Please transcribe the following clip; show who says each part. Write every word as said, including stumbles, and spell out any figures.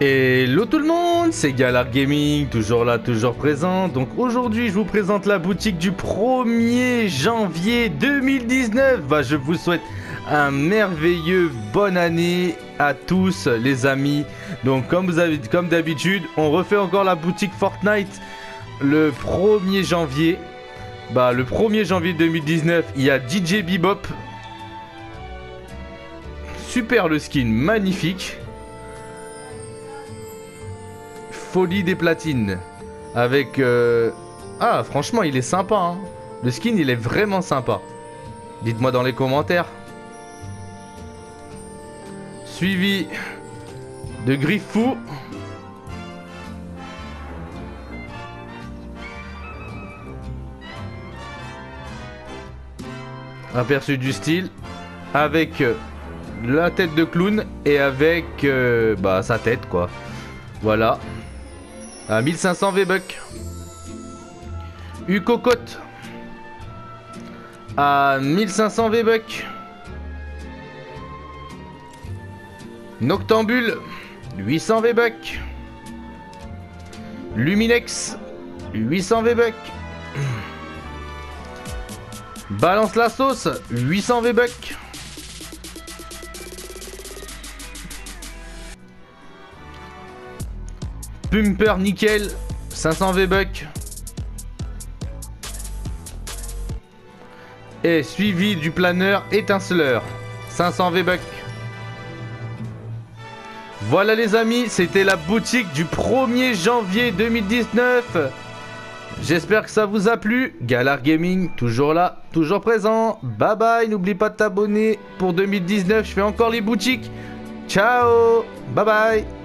Speaker 1: Hello tout le monde, c'est Galar Gaming, toujours là, toujours présent. Donc aujourd'hui, je vous présente la boutique du premier janvier deux mille dix-neuf. Bah, je vous souhaite un merveilleux bonne année à tous les amis. Donc comme vous avez, comme d'habitude, on refait encore la boutique Fortnite le premier janvier. Bah, le premier janvier deux mille dix-neuf, il y a D J Bebop. Super le skin, magnifique. Folie des platines. Avec... Euh... Ah, franchement, il est sympa. Hein. Le skin, il est vraiment sympa. Dites-moi dans les commentaires. Suivi de Griffou. Aperçu du style. Avec la tête de clown et avec euh, bah, sa tête, quoi. Voilà. À mille cinq cents V-Bucks. U-Cocotte. À mille cinq cents V-Bucks. Noctambule. huit cents V-Bucks. Luminex. huit cents V-Bucks. Balance la sauce. huit cents V-Bucks. Pumper nickel, cinq cents V-Bucks. Et suivi du planeur étinceleur, cinq cents V-Bucks. Voilà les amis, c'était la boutique du premier janvier deux mille dix-neuf. J'espère que ça vous a plu. Galar Gaming, toujours là, toujours présent. Bye bye, n'oublie pas de t'abonner. Pour deux mille dix-neuf, je fais encore les boutiques. Ciao, bye bye.